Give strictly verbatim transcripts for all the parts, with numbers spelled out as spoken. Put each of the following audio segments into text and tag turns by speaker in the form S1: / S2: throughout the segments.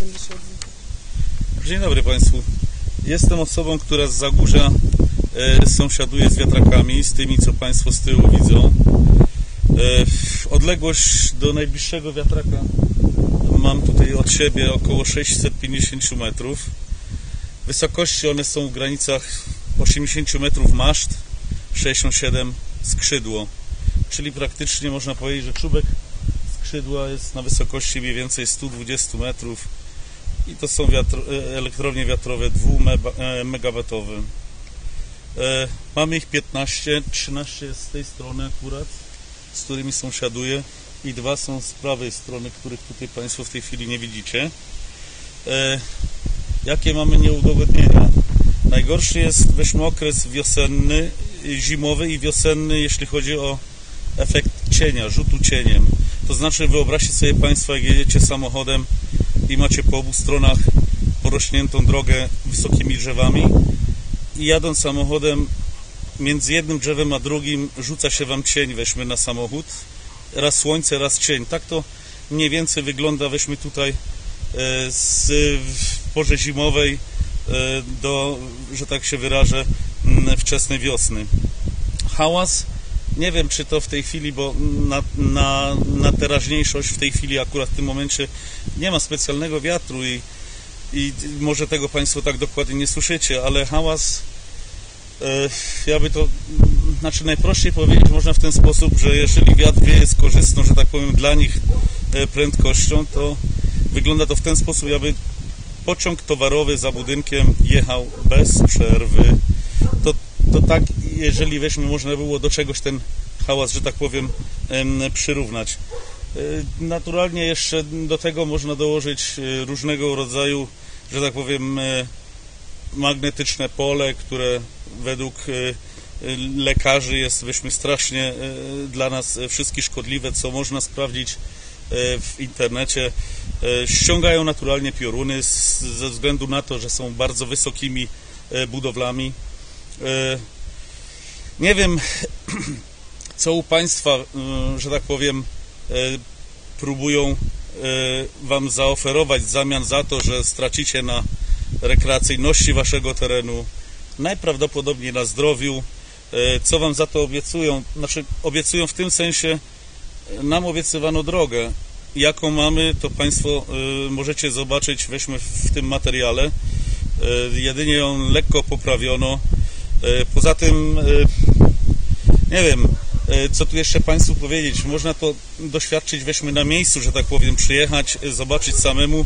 S1: będę się odzywał.
S2: Dzień dobry Państwu. Jestem osobą, która z Zagórza e, sąsiaduje z wiatrakami, z tymi, co Państwo z tyłu widzą. E, odległość do najbliższego wiatraka mam tutaj od siebie około sześćset pięćdziesiąt metrów. Wysokości one są w granicach osiemdziesiąt metrów maszt, sześćdziesiąt siedem skrzydło. Czyli praktycznie można powiedzieć, że czubek skrzydła jest na wysokości mniej więcej sto dwadzieścia metrów i to są wiatr, elektrownie wiatrowe dwumegawatowe. E, mamy ich piętnaście, trzynaście jest z tej strony akurat, z którymi sąsiaduję, i dwa są z prawej strony, których tutaj Państwo w tej chwili nie widzicie. E, jakie mamy nieudogodnienia? Najgorszy jest, weźmy okres wiosenny, zimowy i wiosenny, jeśli chodzi o efekt cienia, rzutu cieniem. To znaczy, wyobraźcie sobie Państwo, jak jedziecie samochodem i macie po obu stronach porośniętą drogę wysokimi drzewami i jadąc samochodem między jednym drzewem a drugim rzuca się Wam cień, weźmy na samochód. Raz słońce, raz cień. Tak to mniej więcej wygląda, weźmy tutaj z porze zimowej do, że tak się wyrażę, wczesnej wiosny. Hałas, nie wiem, czy to w tej chwili, bo na, na, na teraźniejszość w tej chwili akurat w tym momencie nie ma specjalnego wiatru i, i może tego Państwo tak dokładnie nie słyszycie, ale hałas, e, ja by to, znaczy najprościej powiedzieć można w ten sposób, że jeżeli wiatr wieje z korzystną, że tak powiem, dla nich e, prędkością, to wygląda to w ten sposób, jakby pociąg towarowy za budynkiem jechał bez przerwy. To, to tak, jeżeli weźmy, można było do czegoś ten hałas, że tak powiem, przyrównać. Naturalnie jeszcze do tego można dołożyć różnego rodzaju, że tak powiem, magnetyczne pole, które według lekarzy jest, weźmy, strasznie dla nas wszystkich szkodliwe, co można sprawdzić w internecie. Ściągają naturalnie pioruny ze względu na to, że są bardzo wysokimi budowlami. Nie wiem, co u Państwa, że tak powiem, próbują Wam zaoferować w zamian za to, że stracicie na rekreacyjności Waszego terenu, najprawdopodobniej na zdrowiu. Co Wam za to obiecują? Znaczy, obiecują w tym sensie, nam obiecywano drogę. Jaką mamy, to Państwo możecie zobaczyć, weźmy w tym materiale. Jedynie ją lekko poprawiono. Poza tym, nie wiem, co tu jeszcze Państwu powiedzieć. Można to doświadczyć, weźmy na miejscu, że tak powiem, przyjechać, zobaczyć samemu.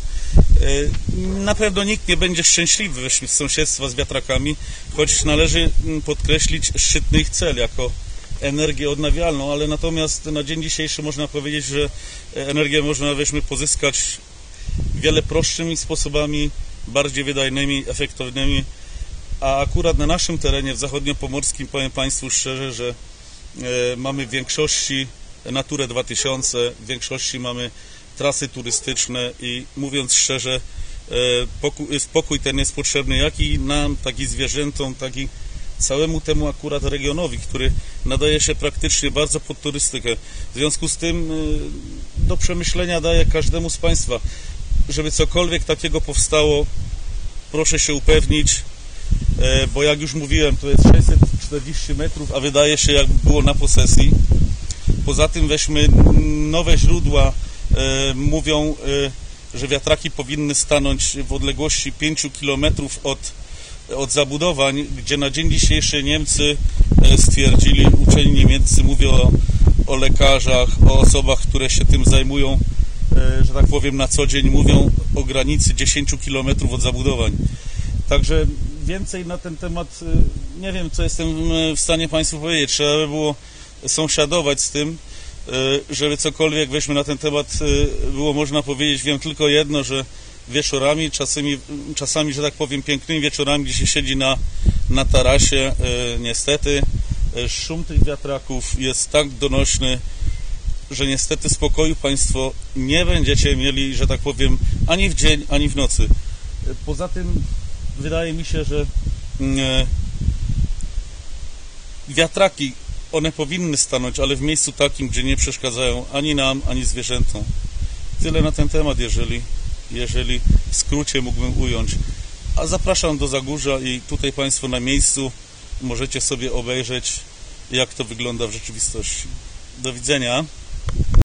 S2: Na pewno nikt nie będzie szczęśliwy, weźmy, z sąsiedztwa z wiatrakami, choć należy podkreślić szczytny ich cel jako energię odnawialną, ale natomiast na dzień dzisiejszy można powiedzieć, że energię można, weźmy, pozyskać wiele prostszymi sposobami, bardziej wydajnymi, efektywnymi, a akurat na naszym terenie w zachodniopomorskim, powiem Państwu szczerze, że e, mamy w większości Naturę dwa tysiące, w większości mamy trasy turystyczne i mówiąc szczerze, e, pokój, spokój ten jest potrzebny jak i nam, tak i zwierzętom, tak i całemu temu akurat regionowi, który nadaje się praktycznie bardzo pod turystykę. W związku z tym e, do przemyślenia daję każdemu z Państwa, żeby cokolwiek takiego powstało, proszę się upewnić, bo jak już mówiłem, to jest sześćset czterdzieści metrów, a wydaje się, jakby było na posesji. Poza tym weźmy nowe źródła, e, mówią, e, że wiatraki powinny stanąć w odległości pięciu kilometrów od, od zabudowań, gdzie na dzień dzisiejszy Niemcy e, stwierdzili, uczeni niemieccy, mówią o, o lekarzach, o osobach, które się tym zajmują, e, że tak powiem, na co dzień, mówią o granicy dziesięciu kilometrów od zabudowań. Także więcej na ten temat nie wiem, co jestem w stanie Państwu powiedzieć. Trzeba by było sąsiadować z tym, żeby cokolwiek, weźmy, na ten temat było można powiedzieć. Wiem tylko jedno, że wieczorami, czasami, czasami, że tak powiem, pięknymi wieczorami, gdzie się siedzi na, na tarasie, niestety szum tych wiatraków jest tak donośny, że niestety spokoju Państwo nie będziecie mieli, że tak powiem, ani w dzień, ani w nocy. Poza tym wydaje mi się, że wiatraki, one powinny stanąć, ale w miejscu takim, gdzie nie przeszkadzają ani nam, ani zwierzętom. Tyle na ten temat. Jeżeli jeżeli w skrócie mógłbym ująć. A zapraszam do Zagórza i tutaj Państwo na miejscu możecie sobie obejrzeć, jak to wygląda w rzeczywistości. Do widzenia.